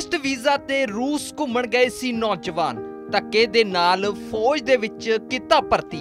Tourist visa ਤੇ रूस घूमण गए सी नौजवान, धक्के दे नाल फौज दे विच किता भर्ती।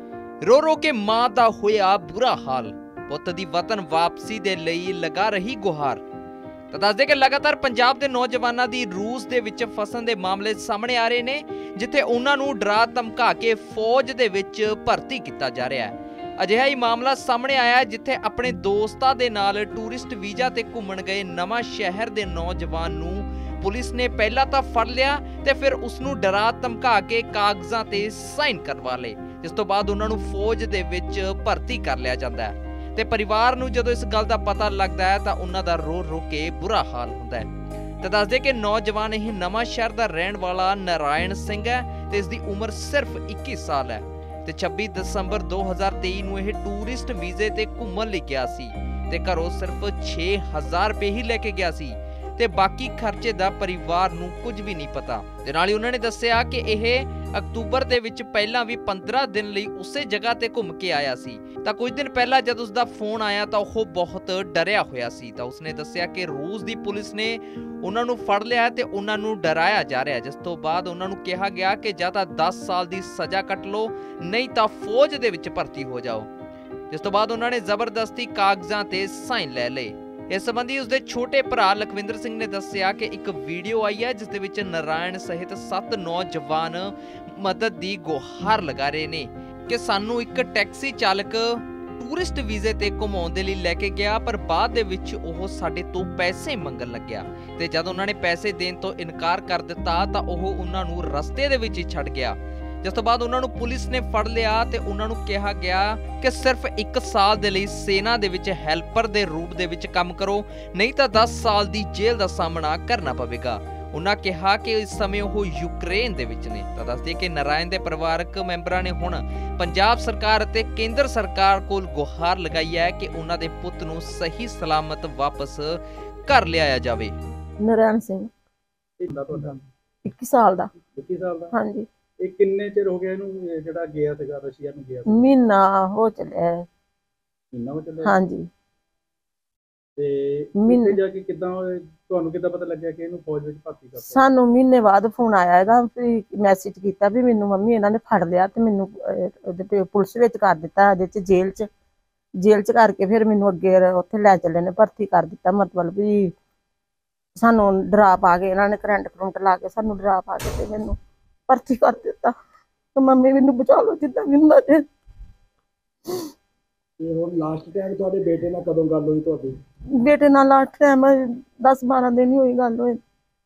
रो रो के मां दा होया बुरा हाल, पुत्त दी वतन वापसी दे लई लगा रही गुहार। ਤਾਂ ਦੱਸਦੇ ਕਿ ਲਗਾਤਾਰ ਪੰਜਾਬ ਦੇ ਨੌਜਵਾਨਾਂ ਦੀ ਰੂਸ ਦੇ ਵਿੱਚ ਫਸਣ ਦੇ ਮਾਮਲੇ ਸਾਹਮਣੇ ਆ ਰਹੇ ਨੇ, ਜਿੱਥੇ ਉਹਨਾਂ ਨੂੰ ਡਰਾ ਧਮਕਾ ਕੇ ਫੌਜ ਦੇ ਵਿੱਚ ਭਰਤੀ ਕੀਤਾ ਜਾ ਰਿਹਾ ਹੈ। ਅਜਿਹਾ ਹੀ ਮਾਮਲਾ ਸਾਹਮਣੇ ਆਇਆ ਜਿੱਥੇ ਆਪਣੇ ਦੋਸਤਾਂ ਦੇ ਨਾਲ ਟੂਰਿਸਟ ਵੀਜ਼ਾ ਤੇ ਘੁੰਮਣ ਗਏ ਨਵਾਂ ਸ਼ਹਿਰ ਦੇ ਨੌਜਵਾਨ ਨੂੰ ਪੁਲਿਸ ਨੇ ਪਹਿਲਾਂ ਤਾਂ ਫੜ ਲਿਆ ਤੇ ਫਿਰ ਉਸ ਨੂੰ ਡਰਾ ਧਮਕਾ ਕੇ ਕਾਗਜ਼ਾਂ ਤੇ ਸਾਈਨ ਕਰਵਾ ਲਏ, ਜਿਸ ਤੋਂ ਬਾਅਦ ਉਹਨਾਂ ਨੂੰ ਫੌਜ ਦੇ ਵਿੱਚ ਭਰਤੀ ਕਰ ਲਿਆ ਜਾਂਦਾ ਹੈ। ਤੇ ਪਰਿਵਾਰ ਨੂੰ ਜਦੋਂ ਇਸ ਗੱਲ ਦਾ ਪਤਾ ਲੱਗਦਾ ਹੈ ਤਾਂ ਉਹਨਾਂ ਦਾ ਰੋ ਰੋ ਕੇ ਬੁਰਾ ਹਾਲ ਹੁੰਦਾ ਹੈ। ਤੇ ਦੱਸਦੇ ਕਿ ਨੌਜਵਾਨ ਇਹ ਨਵਾਂ ਸ਼ਹਿਰ ਦਾ ਰਹਿਣ ਵਾਲਾ ਨਾਰਾਇਣ ਸਿੰਘ ਹੈ ਤੇ ਇਸ ਦੀ ਉਮਰ ਸਿਰਫ 21 ਸਾਲ ਹੈ ਤੇ 26 ਦਸੰਬਰ 2023 ਨੂੰ ਇਹ ਟੂਰਿਸਟ ਵੀਜ਼ੇ ਤੇ ਘੁੰਮਣ ਲਈ ਗਿਆ ਸੀ ਤੇ ਘਰੋਂ ਸਿਰਫ 6000 ਰੁਪਏ ਹੀ ਲੈ ਕੇ ਗਿਆ ਸੀ ਤੇ ਬਾਕੀ ਖਰਚੇ ਦਾ ਪਰਿਵਾਰ ਨੂੰ ਕੁਝ ਵੀ ਨਹੀਂ ਪਤਾ। ਤੇ ਨਾਲ ਹੀ ਉਹਨਾਂ ਨੇ ਦੱਸਿਆ ਕਿ ਇਹ ਅਕਤੂਬਰ ਦੇ ਵਿੱਚ ਪਹਿਲਾਂ ਵੀ 15 ਦਿਨ ਲਈ ਉਸੇ ਜਗ੍ਹਾ ਤੇ ਘੁੰਮ ਕੇ ਆਇਆ ਸੀ ਤਾਂ ਕੁਝ ਦਿਨ ਪਹਿਲਾਂ ਜਦ ਉਸ ਦਾ ਫੋਨ ਆਇਆ ਤਾਂ ਉਹ ਬਹੁਤ ਡਰਿਆ ਹੋਇਆ ਸੀ। ਤਾਂ ਉਸਨੇ ਦੱਸਿਆ ਕਿ ਰੂਸ ਦੀ ਪੁਲਿਸ ਨੇ ਉਹਨਾਂ ਨੂੰ ਫੜ ਲਿਆ ਤੇ ਉਹਨਾਂ ਨੂੰ ਡਰਾਇਆ ਜਾ ਰਿਹਾ, ਜਿਸ ਤੋਂ ਬਾਅਦ ਉਹਨਾਂ ਨੂੰ ਕਿਹਾ ਗਿਆ ਕਿ ਜਾਂ ਤਾਂ 10 ਸਾਲ ਦੀ ਸਜ਼ਾ ਕੱਟ ਲਓ ਨਹੀਂ ਤਾਂ ਫੌਜ ਦੇ ਵਿੱਚ ਭਰਤੀ ਹੋ ਜਾਓ, ਜਿਸ ਤੋਂ ਬਾਅਦ ਉਹਨਾਂ ਨੇ ਜ਼ਬਰਦਸਤੀ ਕਾਗਜ਼ਾਂ ਤੇ ਸਾਈਨ ਲੈ ਲਏ। ਇਸ ਸੰਬੰਧੀ ਉਸਦੇ ਛੋਟੇ ਭਰਾ ਲਖਵਿੰਦਰ ਸਿੰਘ ਨੇ ਦੱਸਿਆ ਕਿ ਇੱਕ ਵੀਡੀਓ ਆਈ ਹੈ ਜਿਸ ਦੇ ਵਿੱਚ ਨਾਰਾਇਣ ਸਹਿਤ 7 ਨੌਜਵਾਨ ਮਦਦ ਦੀ ਗੁਹਾਰ ਲਗਾ ਰਹੇ ਨੇ ਕਿ ਸਾਨੂੰ ਇੱਕ ਟੈਕਸੀ ਚਾਲਕ ਟੂਰਿਸਟ ਵੀਜ਼ੇ ਤੇ ਘੁਮਾਉਣ ਦੇ ਲਈ ਲੈ ਕੇ ਗਿਆ, ਪਰ ਬਾਅਦ ਦੇ ਵਿੱਚ ਉਹ ਸਾਡੇ ਤੋਂ ਪੈਸੇ ਮੰਗਣ ਲੱਗਿਆ ਤੇ ਜਦ ਉਹਨਾਂ ਨੇ ਪੈਸੇ ਦੇਣ ਤੋਂ ਇਨਕਾਰ ਕਰ ਦਿੱਤਾ ਤਾਂ ਉਹ ਉਹਨਾਂ ਨੂੰ ਰਸਤੇ ਦੇ ਵਿੱਚ ਹੀ ਛੱਡ ਗਿਆ, ਜਿਸ ਤੋਂ ਬਾਅਦ ਉਹਨਾਂ ਨੂੰ ਪੁਲਿਸ ਨੇ ਫੜ ਲਿਆ ਤੇ ਉਹਨਾਂ ਨੂੰ ਕਿਹਾ ਗਿਆ ਕਿ ਸਿਰਫ 1 ਸਾਲ ਦੇ ਲਈ ਸੈਨਾ ਦੇ ਵਿੱਚ ਹੈਲਪਰ ਦੇ ਰੂਪ ਦੇ ਵਿੱਚ ਕੰਮ ਕਰੋ ਨਹੀਂ ਤਾਂ 10 ਸਾਲ ਦੀ ਜੇਲ੍ਹ ਦਾ ਸਾਹਮਣਾ ਕਰਨਾ ਪਵੇਗਾ। ਉਹਨਾਂ ਕਿਹਾ ਕਿ ਇਸ ਸਮੇਂ ਉਹ ਯੂਕਰੇਨ ਦੇ ਵਿੱਚ ਨੇ। ਤਾਂ ਦੱਸਦੇ ਕਿ ਨਾਰਾਇਣ ਦੇ ਪਰਿਵਾਰਕ ਮੈਂਬਰਾਂ ਨੇ ਹੁਣ ਪੰਜਾਬ ਸਰਕਾਰ ਅਤੇ ਕੇਂਦਰ ਸਰਕਾਰ ਕੋਲ ਗੁਹਾਰ ਲਗਾਈ ਹੈ ਕਿ ਉਹਨਾਂ ਦੇ ਪੁੱਤ ਨੂੰ ਸਹੀ ਸਲਾਮਤ ਵਾਪਸ ਘਰ ਲਿਆਇਆ ਜਾਵੇ। ਨਾਰਾਇਣ ਸਿੰਘ 21 ਸਾਲ ਦਾ। 21 ਸਾਲ ਦਾ? ਹਾਂਜੀ। ਇਹ ਕਿੰਨੇ ਚਿਰ ਹੋ ਗਿਆ ਇਹਨੂੰ ਜਿਹੜਾ ਗਿਆ ਸੀਗਾ ਰਸ਼ੀਆ ਨੂੰ ਗਿਆ? ਮਹੀਨਾ ਹੋ ਚੱਲਿਆ। ਮਹੀਨਾ ਹੋ ਚੱਲਿਆ? ਹਾਂਜੀ। ਤੇ ਉੱਥੇ ਜਾ ਕੇ ਤੁਹਾਨੂੰ ਕਿੱਦਾਂ ਪਤਾ ਲੱਗਿਆ ਕਿ ਇਹਨੂੰ ਫੌਜ ਵਿੱਚ ਭਰਤੀ ਕਰਤਾ? ਸਾਨੂੰ ਮਹੀਨੇ ਬਾਅਦ ਫੋਨ ਆਇਆ ਇਹਦਾ, ਵੀ ਮੈਸੇਜ ਕੀਤਾ ਵੀ ਮੈਨੂੰ ਮੰਮੀ ਇਹਨਾਂ ਨੇ ਫੜ ਲਿਆ ਤੇ ਮੈਨੂੰ ਉਹਦੇ ਤੇ ਪੁਲਿਸ ਵਿੱਚ ਕਰ ਦਿੱਤਾ, ਇਹਦੇ ਚ ਜੇਲ੍ਹ ਚ ਕਰਕੇ ਫਿਰ ਮੈਨੂੰ ਅੱਗੇ ਉੱਥੇ ਲੈ ਚੱਲੇ ਨੇ, ਭਰਤੀ ਕਰ ਦਿੱਤਾ। ਮਤਲਬ ਵੀ ਸਾਨੂੰ ਡਰਾ ਪਾ ਕੇ ਇਹਨਾਂ ਨੇ ਕਰੰਟ ਲਾ ਕੇ ਸਾਨੂੰ ਡਰਾ ਪਾ ਕੇ ਤੇ ਮੈਨੂੰ ਭਰਤੀ ਕਰ ਦਿੱਤਾ ਤੇ ਮੰਮੀ ਮੈਨੂੰ ਬਚਾ ਲਓ ਜਿੱਦਾਂ ਵੀ ਹੁੰਦਾ ਜੇ। ਤੇ ਹੁਣ ਲਾਸਟ ਟਾਈਮ ਤੁਹਾਡੇ ਬੇਟੇ ਨਾਲ ਕਦੋਂ ਗੱਲ ਹੋਈ ਤੁਹਾਡੀ? ਬੇਟੇ ਨਾਲ ਲਾਸਟ ਟਾਈਮ 10-12 ਦਿਨ ਹੀ ਹੋਈ ਗੱਲ ਹੋਈ।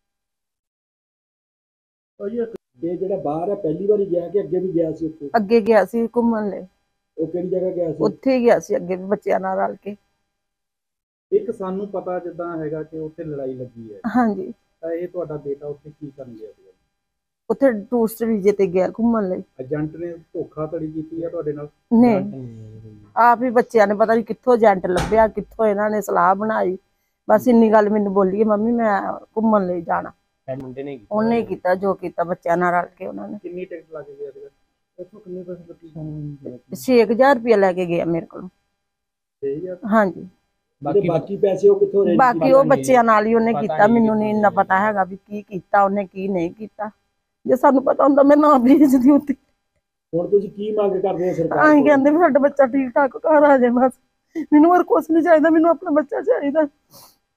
ਇਹ ਜਿਹੜਾ ਬਾਹਰ ਹੈ ਪਹਿਲੀ ਵਾਰੀ ਗਿਆ ਕਿ ਅੱਗੇ ਵੀ ਗਿਆ ਸੀ? ਉੱਥੇ ਅੱਗੇ ਗਿਆ ਸੀ ਘੁੰਮਣ ਲਈ। ਉਹ ਕਿਹੜੀ ਜਗ੍ਹਾ ਗਿਆ ਸੀ? ਉੱਥੇ ਹੀ ਗਿਆ ਸੀ ਅੱਗੇ ਵੀ ਬੱਚਿਆਂ ਨਾਲ ਰਲ ਕੇ। ਇੱਕ ਸਾਨੂੰ ਪਤਾ ਜਿੱਦਾਂ ਹੈਗਾ ਕਿ ਉੱਥੇ ਲੜਾਈ ਲੱਗੀ ਹੈ। ਹਾਂਜੀ। ਤਾਂ ਇਹ ਤੁਹਾਡਾ ਬੇਟਾ ਉੱਥੇ ਕੀ ਕਰਨ ਗਿਆ ਸੀ? ਉੱਥੇ ਟੂਰਿਸਟ ਵੀਜ਼ੇ ਤੇ ਗਿਆ ਘੁੰਮਣ ਲਈ। ਏਜੰਟ ਨੇ ਧੋਖਾਧੜੀ ਕੀਤੀ ਹੈ ਤੁਹਾਡੇ ਨਾਲ? ਨਹੀਂ, ਆਪ ਹੀ ਬੱਚਿਆਂ ਨੇ ਪਤਾ ਨਹੀਂ ਕਿੱਥੋਂ ਏਜੰਟ ਲੱਭਿਆ, ਕਿੱਥੋਂ ਇਹਨਾਂ ਨੇ ਸਲਾਹ ਬਣਾਈ। ਬਸ ਇੰਨੀ ਗੱਲ ਮੈਨੂੰ ਬੋਲੀ, ਮੰਮੀ ਮੈਂ ਘੁੰਮਣ ਲਈ ਜਾਣਾ। ਉਹਨੇ ਕੀਤਾ ਜੋ ਕੀਤਾ ਬੱਚਿਆਂ ਨਾਲ ਰਲ ਕੇ। ਉਹਨਾਂ ਨੇ ਕਿੰਨੀ ਟਿਕਟ ਲਾ ਕੇ ਗਿਆ ਸੀਗਾ? ਇੱਥੋਂ ਕਿੰਨੇ ਪੈਸੇ ਲੱਗੇ? 6000 ਰੁਪਇਆ ਲੈ ਕੇ ਗਿਆ ਮੇਰੇ ਕੋਲ। 6000? ਹਾਂਜੀ। ਬਾਕੀ ਪੈਸੇ ਉਹ ਕਿੱਥੋਂ? ਬਾਕੀ ਉਹ ਬੱਚਿਆਂ ਨਾਲ ਹੀ ਉਹਨੇ ਕੀਤਾ। ਮੈਨੂੰ ਨਹੀਂ ਇੰਨਾ ਪਤਾ ਹੈਗਾ ਵੀ ਕੀ ਕੀਤਾ ਉਹਨੇ ਕੀ ਨਹੀਂ ਕੀਤਾ। ਜੇ ਸਾਨੂੰ ਪਤਾ ਹੁੰਦਾ ਮੈਂ ਨਾ ਭੇਜਦੀ ਉੱਥੇ। ਹੁਣ ਤੁਸੀਂ ਕੀ ਮੰਗ ਕਰਦੇ ਹੋ ਸਰਕਾਰ ਕੋਲ? ਅਸੀਂ ਕਹਿੰਦੇ ਵੀ ਸਾਡਾ ਬੱਚਾ ਠੀਕ ਠਾਕ ਘਰ ਆ ਜਾਏ, ਬਸ ਮੈਨੂੰ ਹੋਰ ਕੁਛ ਨਹੀਂ ਚਾਹੀਦਾ, ਮੈਨੂੰ ਆਪਣਾ ਬੱਚਾ ਚਾਹੀਦਾ।